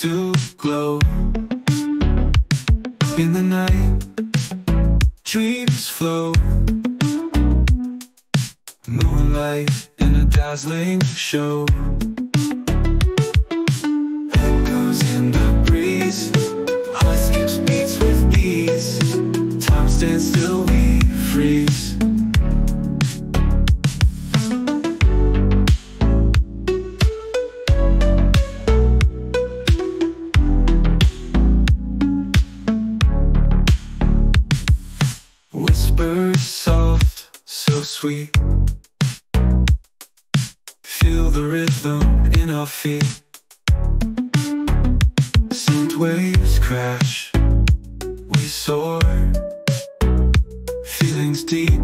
to glow. In the night, dreams flow. Moonlight in a dazzling show. Echoes in the breeze, heart skips beats with ease. Time stands still, we freeze. Whispers soft, so sweet. Feel the rhythm in our feet. Scent waves crash, we soar. Feelings deep